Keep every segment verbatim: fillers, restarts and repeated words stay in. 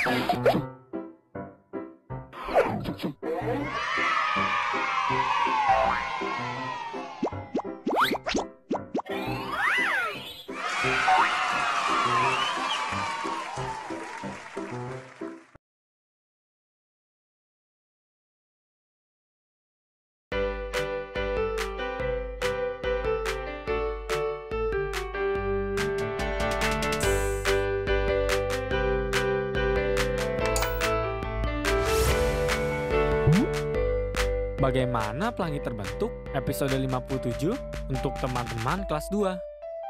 Bagaimana pelangi terbentuk? Episode lima puluh tujuh untuk teman-teman kelas dua.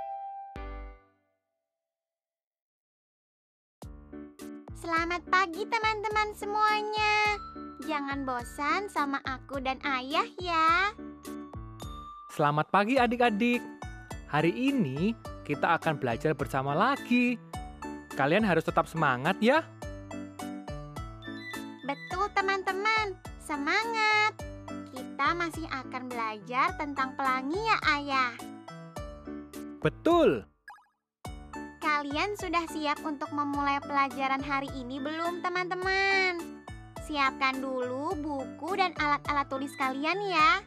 Selamat pagi teman-teman semuanya. Jangan bosan sama aku dan ayah ya. Selamat pagi adik-adik. Hari ini kita akan belajar bersama lagi. Kalian harus tetap semangat ya. Betul teman-teman, semangat. Kita masih akan belajar tentang pelangi ya ayah. Betul. Kalian sudah siap untuk memulai pelajaran hari ini belum teman-teman? Siapkan dulu buku dan alat-alat tulis kalian ya.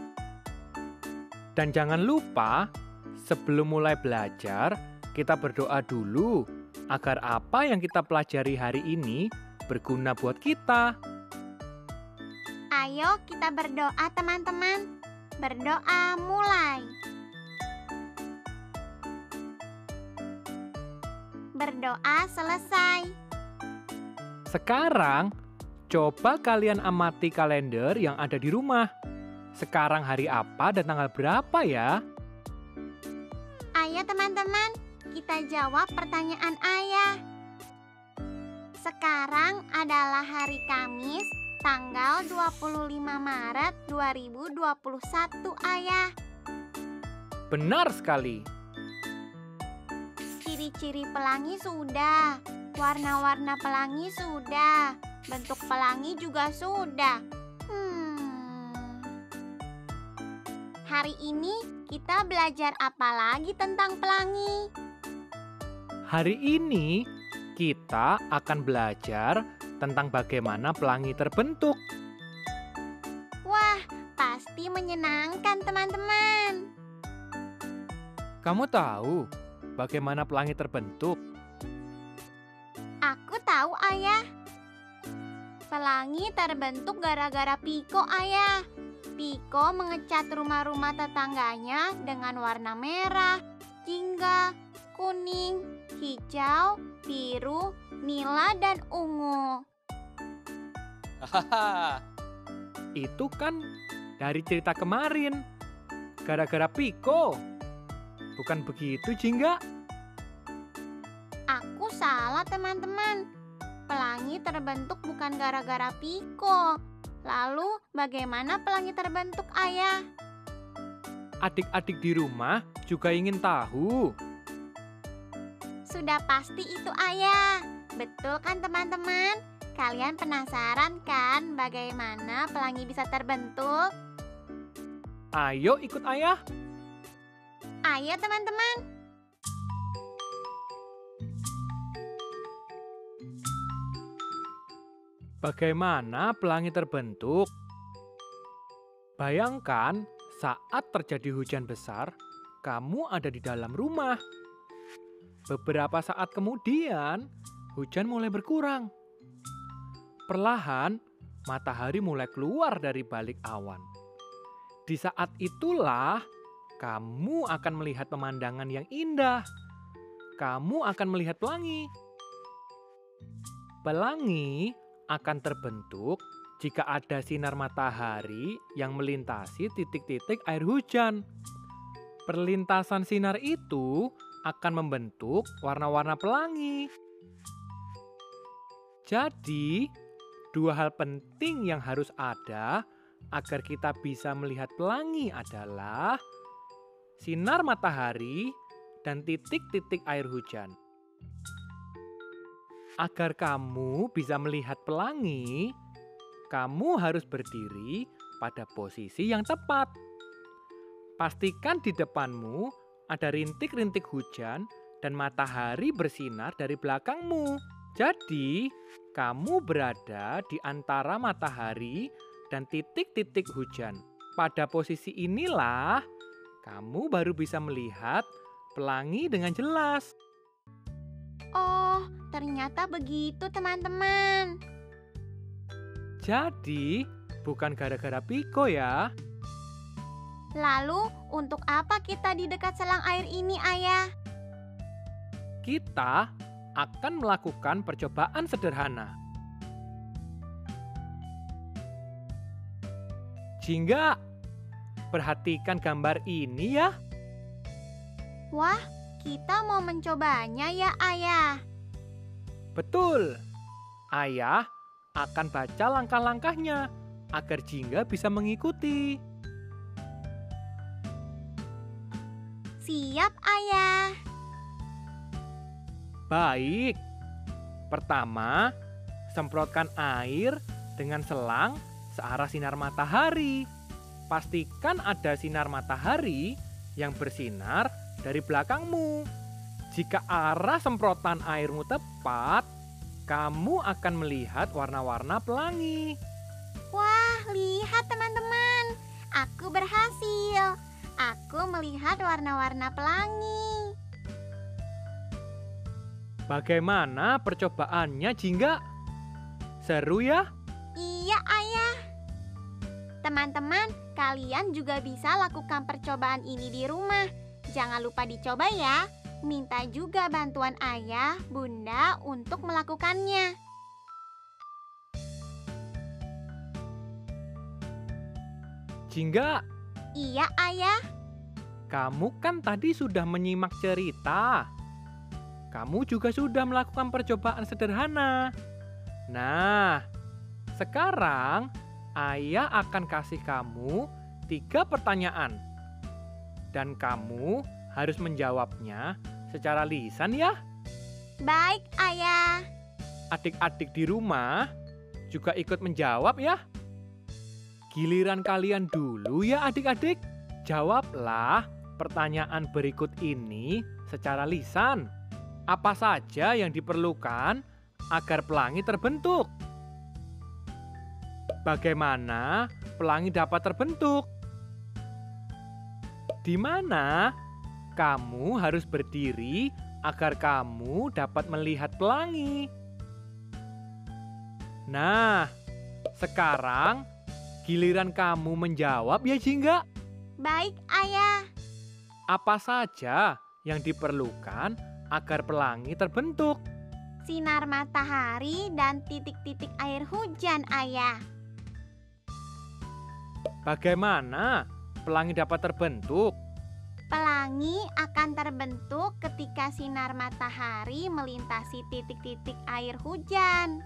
Dan jangan lupa, sebelum mulai belajar, kita berdoa dulu agar apa yang kita pelajari hari ini berguna buat kita. Ayo kita berdoa teman-teman. Berdoa mulai. Berdoa selesai. Sekarang, coba kalian amati kalender yang ada di rumah. Sekarang hari apa dan tanggal berapa ya? Ayo teman-teman, kita jawab pertanyaan ayah. Sekarang adalah hari Kamis, tanggal dua puluh lima Maret dua ribu dua puluh satu, ayah. Benar sekali. Ciri-ciri pelangi sudah, warna-warna pelangi sudah, bentuk pelangi juga sudah. Hmm. Hari ini kita belajar apa lagi tentang pelangi? Hari ini kita akan belajar tentang bagaimana pelangi terbentuk. Wah, pasti menyenangkan teman-teman. Kamu tahu bagaimana pelangi terbentuk? Aku tahu ayah. Pelangi terbentuk gara-gara Piko ayah. Piko mengecat rumah-rumah tetangganya dengan warna merah, jingga, kuning, hijau, biru, nila, dan ungu. Hahaha, itu kan dari cerita kemarin. Gara-gara Piko. Bukan begitu, Jingga? Aku salah teman-teman. Pelangi terbentuk bukan gara-gara Piko. Lalu bagaimana pelangi terbentuk ayah? Adik-adik di rumah juga ingin tahu. Sudah pasti itu ayah. Betul kan teman-teman? Kalian penasaran kan bagaimana pelangi bisa terbentuk? Ayo ikut ayah. Ayo teman-teman. Bagaimana pelangi terbentuk? Bayangkan saat terjadi hujan besar, kamu ada di dalam rumah. Beberapa saat kemudian, hujan mulai berkurang. Perlahan, matahari mulai keluar dari balik awan. Di saat itulah, kamu akan melihat pemandangan yang indah. Kamu akan melihat pelangi. Pelangi akan terbentuk jika ada sinar matahari yang melintasi titik-titik air hujan. Perlintasan sinar itu akan membentuk warna-warna pelangi. Jadi, dua hal penting yang harus ada agar kita bisa melihat pelangi adalah sinar matahari dan titik-titik air hujan. Agar kamu bisa melihat pelangi, kamu harus berdiri pada posisi yang tepat. Pastikan di depanmu ada rintik-rintik hujan dan matahari bersinar dari belakangmu. Jadi, kamu berada di antara matahari dan titik-titik hujan. Pada posisi inilah kamu baru bisa melihat pelangi dengan jelas. Oh, ternyata begitu teman-teman. Jadi, bukan gara-gara Piko ya. Lalu, untuk apa kita di dekat selang air ini, Ayah? Kita akan melakukan percobaan sederhana. Jingga, perhatikan gambar ini ya. Wah, kita mau mencobanya ya, Ayah. Betul. Ayah akan baca langkah-langkahnya agar Jingga bisa mengikuti. Siap, Ayah. Baik. Pertama, semprotkan air dengan selang searah sinar matahari. Pastikan ada sinar matahari yang bersinar dari belakangmu. Jika arah semprotan airmu tepat, kamu akan melihat warna-warna pelangi. Wah, lihat teman-teman. Aku berhasil. Aku melihat warna-warna pelangi. Bagaimana percobaannya, Jingga? Seru ya? Iya, Ayah. Teman-teman, kalian juga bisa lakukan percobaan ini di rumah. Jangan lupa dicoba ya. Minta juga bantuan ayah, bunda untuk melakukannya. Jingga, Iya, Ayah. kamu kan tadi sudah menyimak cerita. Kamu juga sudah melakukan percobaan sederhana. Nah, sekarang ayah akan kasih kamu tiga pertanyaan. Dan kamu harus menjawabnya secara lisan ya. Baik, Ayah. Adik-adik di rumah juga ikut menjawab ya. Giliran kalian dulu ya adik-adik. Jawablah pertanyaan berikut ini secara lisan. Apa saja yang diperlukan agar pelangi terbentuk? Bagaimana pelangi dapat terbentuk? Di mana kamu harus berdiri agar kamu dapat melihat pelangi? Nah, sekarang giliran kamu menjawab ya Jingga. Baik, Ayah. Apa saja yang diperlukan agar pelangi terbentuk? Sinar matahari dan titik-titik air hujan, Ayah. Bagaimana pelangi dapat terbentuk? Pelangi akan terbentuk ketika sinar matahari melintasi titik-titik air hujan.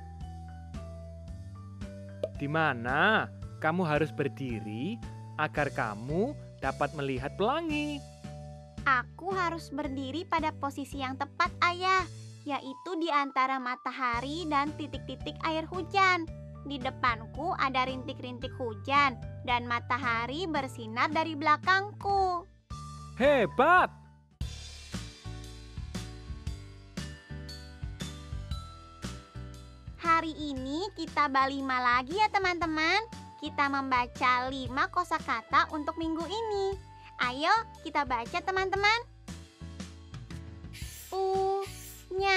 Di mana kamu harus berdiri agar kamu dapat melihat pelangi? Aku harus berdiri pada posisi yang tepat, Ayah, yaitu di antara matahari dan titik-titik air hujan. Di depanku ada rintik-rintik hujan dan matahari bersinar dari belakangku. Hebat! Hari ini kita balima lagi ya teman-teman. Kita membaca lima kosakata untuk minggu ini. Ayo kita baca teman-teman. Punya,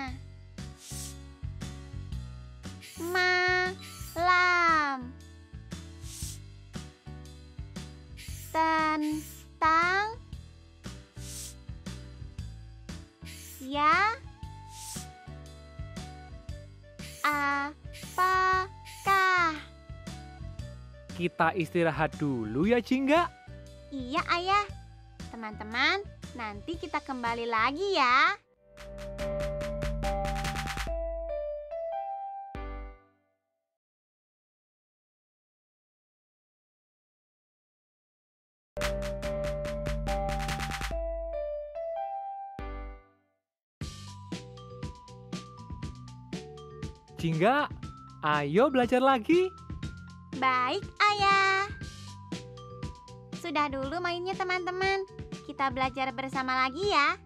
malam, tentang, ya, apakah? Kita istirahat dulu ya Jingga. Iya, Ayah. Teman-teman, nanti kita kembali lagi ya. Jingga, ayo belajar lagi. Baik, Ayah. Sudah dulu mainnya teman-teman. Kita belajar bersama lagi ya.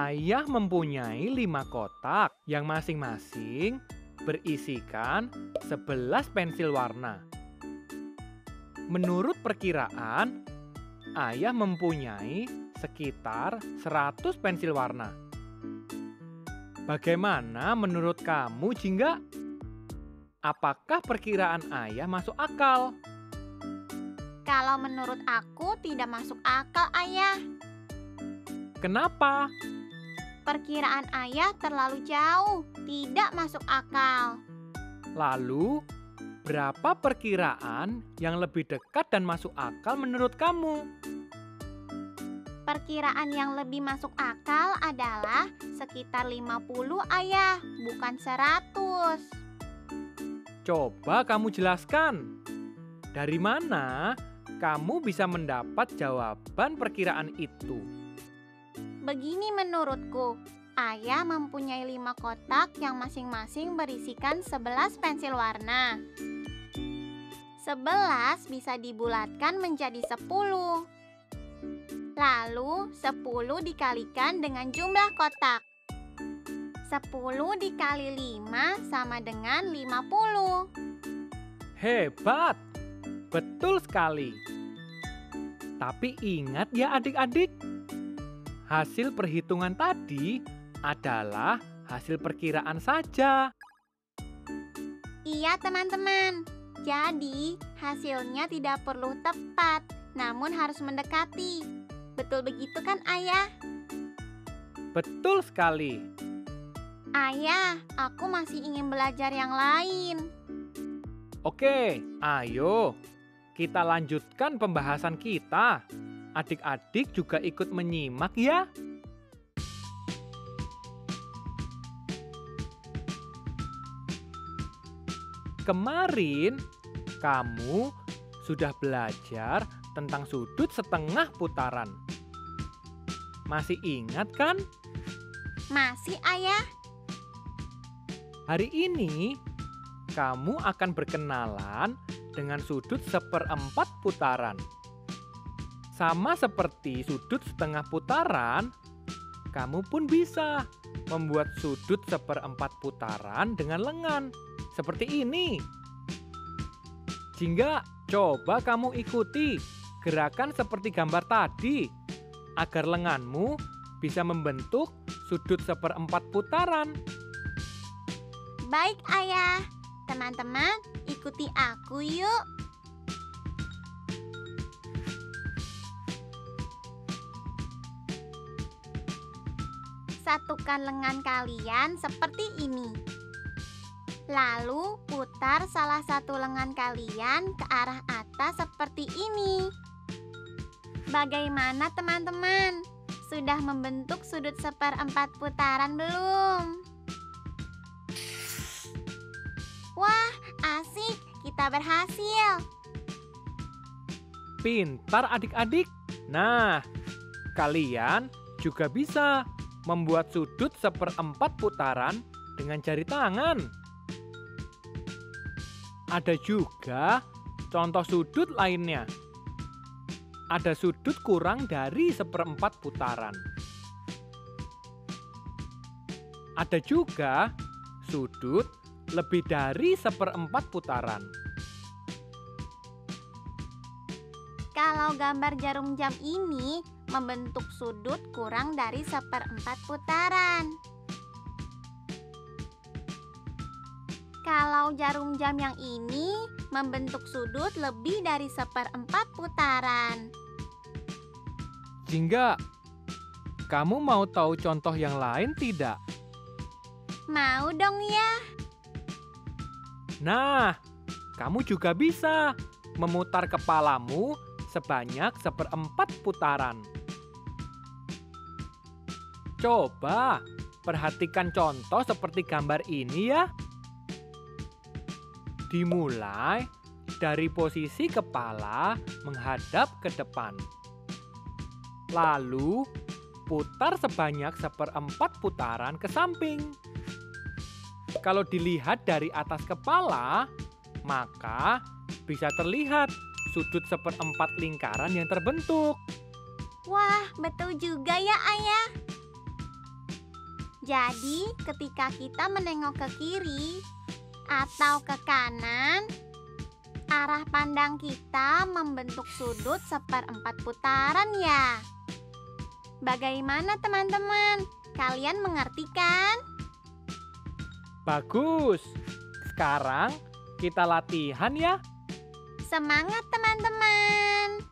Ayah mempunyai lima kotak yang masing-masing berisikan sebelas pensil warna. Menurut perkiraan, ayah mempunyai sekitar seratus pensil warna. Bagaimana menurut kamu, Jingga? Apakah perkiraan ayah masuk akal? Kalau menurut aku tidak masuk akal, Ayah. Kenapa? Perkiraan ayah terlalu jauh, tidak masuk akal. Lalu, berapa perkiraan yang lebih dekat dan masuk akal menurut kamu? Perkiraan yang lebih masuk akal adalah sekitar lima puluh, Ayah, bukan seratus. Coba kamu jelaskan. Dari mana kamu bisa mendapat jawaban perkiraan itu? Begini menurutku, ayah mempunyai lima kotak yang masing-masing berisikan sebelas pensil warna. sebelas bisa dibulatkan menjadi sepuluh. Lalu sepuluh dikalikan dengan jumlah kotak. sepuluh dikali lima sama dengan lima puluh. Hebat! Betul sekali. Tapi ingat ya adik-adik, hasil perhitungan tadi adalah hasil perkiraan saja. Iya teman-teman, jadi hasilnya tidak perlu tepat, namun harus mendekati. Betul begitu kan Ayah? Betul sekali. Ayah, aku masih ingin belajar yang lain. Oke, ayo kita lanjutkan pembahasan kita. Adik-adik juga ikut menyimak ya. Kemarin kamu sudah belajar tentang sudut setengah putaran. Masih ingat kan? Masih Ayah? Hari ini kamu akan berkenalan dengan sudut seperempat putaran. Sama seperti sudut setengah putaran, kamu pun bisa membuat sudut seperempat putaran dengan lengan. Seperti ini. Jingga, coba kamu ikuti gerakan seperti gambar tadi, agar lenganmu bisa membentuk sudut seperempat putaran. Baik Ayah. Teman-teman, ikuti aku yuk. Satukan lengan kalian seperti ini. Lalu putar salah satu lengan kalian ke arah atas seperti ini. Bagaimana teman-teman? Sudah membentuk sudut seperempat putaran belum? Wah, asik, kita berhasil. Pintar adik-adik. Nah, kalian juga bisa membuat sudut seperempat putaran dengan jari tangan. Ada juga contoh sudut lainnya. Ada sudut kurang dari seperempat putaran. Ada juga sudut lebih dari seperempat putaran. Kalau gambar jarum jam ini membentuk sudut kurang dari seperempat putaran. Kalau jarum jam yang ini membentuk sudut lebih dari seperempat putaran. Jingga, kamu mau tahu contoh yang lain tidak? Mau dong ya. Nah, kamu juga bisa memutar kepalamu sebanyak seperempat putaran. Coba perhatikan contoh seperti gambar ini ya. Dimulai dari posisi kepala menghadap ke depan. Lalu putar sebanyak seperempat putaran ke samping. Kalau dilihat dari atas kepala, maka bisa terlihat sudut seperempat lingkaran yang terbentuk. Wah, betul juga ya Ayah. Jadi, ketika kita menengok ke kiri atau ke kanan, arah pandang kita membentuk sudut seperempat putaran ya. Bagaimana teman-teman? Kalian mengerti kan? Bagus. Sekarang kita latihan ya. Semangat teman-teman!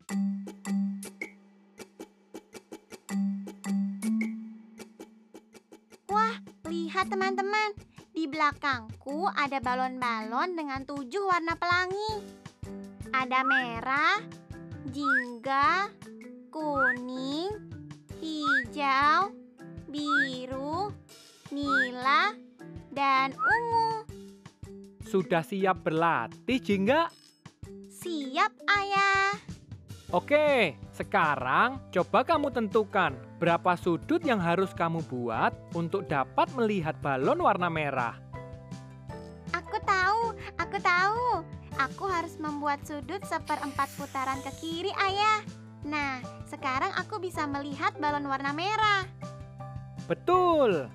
Wah, lihat teman-teman. Di belakangku ada balon-balon dengan tujuh warna pelangi. Ada merah, jingga, kuning, hijau, biru, nila, dan ungu. Sudah siap berlatih, Jingga? Siap, Ayah. Oke, sekarang coba kamu tentukan berapa sudut yang harus kamu buat untuk dapat melihat balon warna merah. Aku tahu, aku tahu. Aku harus membuat sudut seperempat putaran ke kiri, Ayah. Nah, sekarang aku bisa melihat balon warna merah. Betul.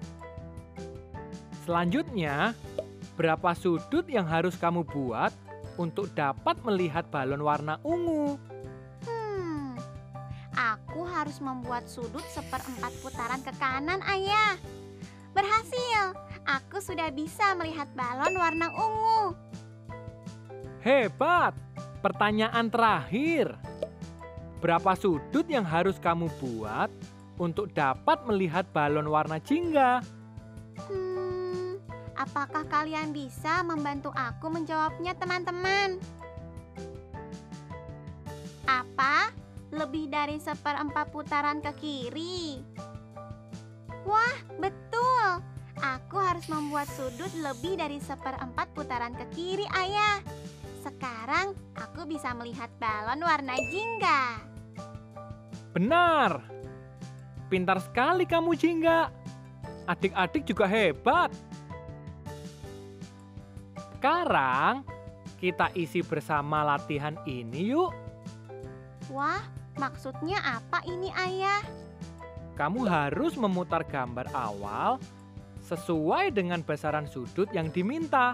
Selanjutnya, berapa sudut yang harus kamu buat untuk dapat melihat balon warna ungu? Hmm, aku harus membuat sudut seperempat putaran ke kanan, Ayah. Berhasil, aku sudah bisa melihat balon warna ungu. Hebat! Pertanyaan terakhir. Berapa sudut yang harus kamu buat untuk dapat melihat balon warna jingga? Hmm, apakah kalian bisa membantu aku menjawabnya, teman-teman? Apa? Lebih dari seperempat putaran ke kiri? Wah, betul. Aku harus membuat sudut lebih dari seperempat putaran ke kiri, Ayah. Sekarang aku bisa melihat balon warna jingga. Benar. Pintar sekali kamu, Jingga. Adik-adik juga hebat. Sekarang kita isi bersama latihan ini yuk. Wah, maksudnya apa ini, Ayah? Kamu harus memutar gambar awal sesuai dengan besaran sudut yang diminta.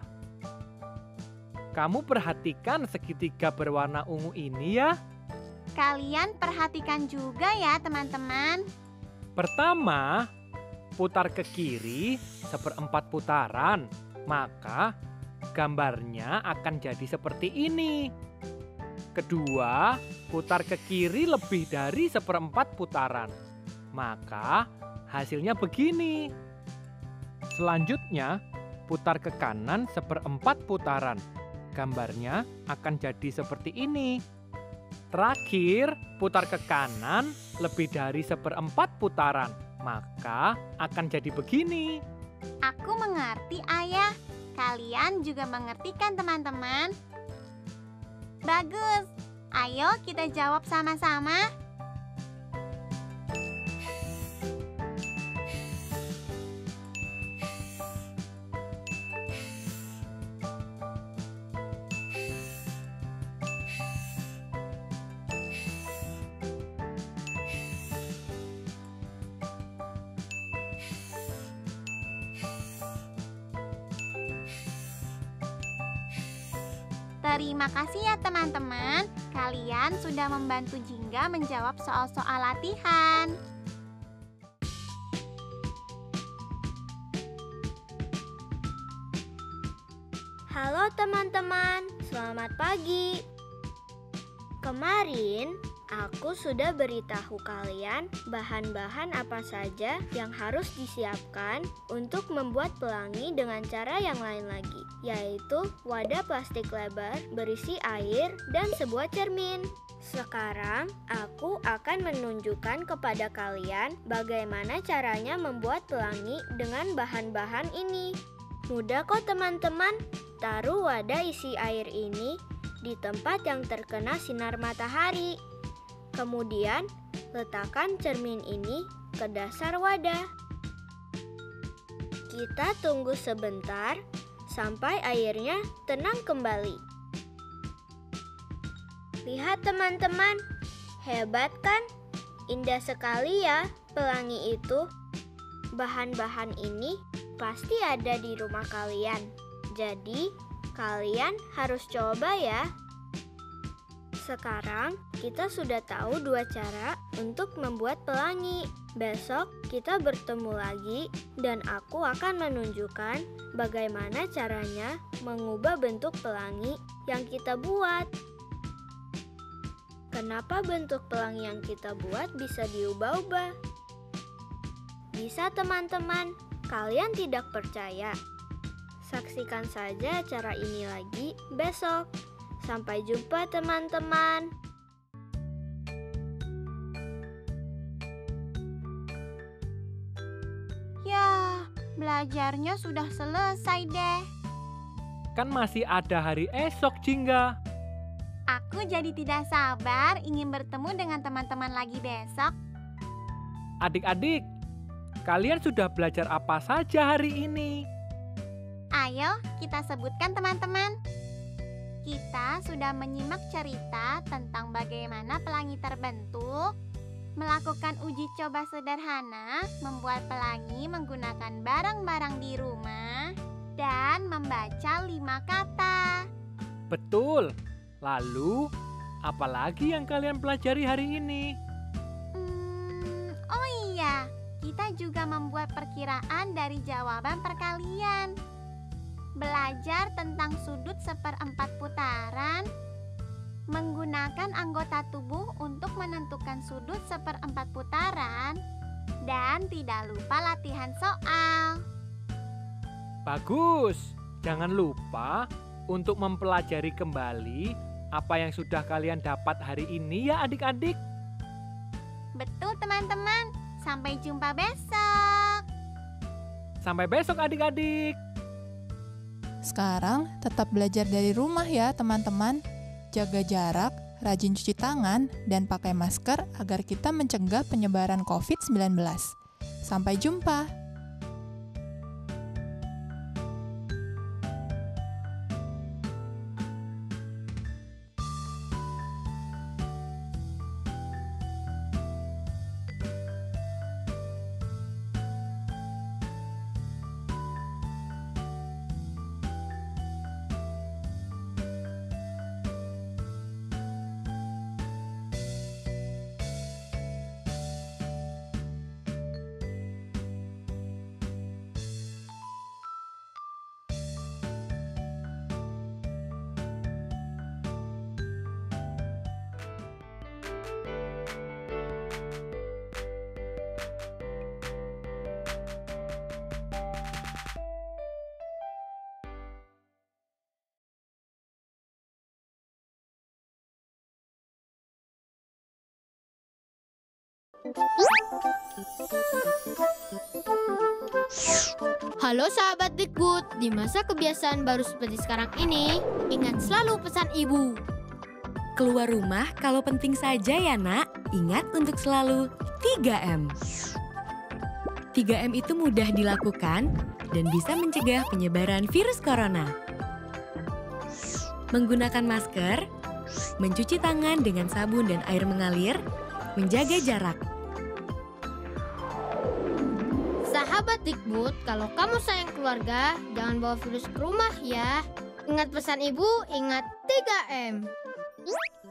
Kamu perhatikan segitiga berwarna ungu ini ya. Kalian perhatikan juga ya, teman-teman. Pertama, putar ke kiri seperempat putaran. Maka gambarnya akan jadi seperti ini. Kedua, putar ke kiri lebih dari seperempat putaran. Maka hasilnya begini. Selanjutnya, putar ke kanan seperempat putaran. Gambarnya akan jadi seperti ini. Terakhir, putar ke kanan lebih dari seperempat putaran. Maka akan jadi begini. Aku mengerti, Ayah. Kalian juga mengerti kan, teman-teman? Bagus. Ayo kita jawab sama-sama. Terima kasih ya teman-teman. Kalian sudah membantu Jingga menjawab soal-soal latihan. Halo teman-teman, selamat pagi. Kemarin aku sudah beritahu kalian bahan-bahan apa saja yang harus disiapkan untuk membuat pelangi dengan cara yang lain lagi, yaitu wadah plastik lebar berisi air dan sebuah cermin. Sekarang aku akan menunjukkan kepada kalian bagaimana caranya membuat pelangi dengan bahan-bahan ini. Mudah kok teman-teman. Taruh wadah isi air ini di tempat yang terkena sinar matahari. Kemudian, letakkan cermin ini ke dasar wadah. Kita tunggu sebentar sampai airnya tenang kembali. Lihat teman-teman, hebat kan? Indah sekali ya pelangi itu. Bahan-bahan ini pasti ada di rumah kalian. Jadi, kalian harus coba ya. Sekarang kita sudah tahu dua cara untuk membuat pelangi. Besok kita bertemu lagi dan aku akan menunjukkan bagaimana caranya mengubah bentuk pelangi yang kita buat. Kenapa bentuk pelangi yang kita buat bisa diubah-ubah? Bisa teman-teman, kalian tidak percaya? Saksikan saja cara ini lagi besok. Sampai jumpa teman-teman. Ya, belajarnya sudah selesai deh. Kan masih ada hari esok, Jingga. Aku jadi tidak sabar ingin bertemu dengan teman-teman lagi besok. Adik-adik, kalian sudah belajar apa saja hari ini? Ayo kita sebutkan teman-teman. Kita sudah menyimak cerita tentang bagaimana pelangi terbentuk, melakukan uji coba sederhana, membuat pelangi menggunakan barang-barang di rumah, dan membaca lima kata. Betul. Lalu, apa lagi yang kalian pelajari hari ini? Hmm, oh iya, kita juga membuat perkiraan dari jawaban perkalian. Belajar tentang sudut seperempat putaran, menggunakan anggota tubuh untuk menentukan sudut seperempat putaran, dan tidak lupa latihan soal. Bagus. Jangan lupa untuk mempelajari kembali apa yang sudah kalian dapat hari ini ya adik-adik. Betul teman-teman, sampai jumpa besok. Sampai besok adik-adik. Sekarang tetap belajar dari rumah ya teman-teman. Jaga jarak, rajin cuci tangan, dan pakai masker agar kita mencegah penyebaran covid sembilan belas. Sampai jumpa! Halo sahabat Dikbud, di masa kebiasaan baru seperti sekarang ini, ingat selalu pesan ibu. Keluar rumah kalau penting saja ya nak, ingat untuk selalu tiga M. tiga M itu mudah dilakukan dan bisa mencegah penyebaran virus corona. Menggunakan masker, mencuci tangan dengan sabun dan air mengalir, menjaga jarak. Sahabat Dikbud, kalau kamu sayang keluarga, jangan bawa virus ke rumah ya. Ingat pesan ibu, ingat tiga M.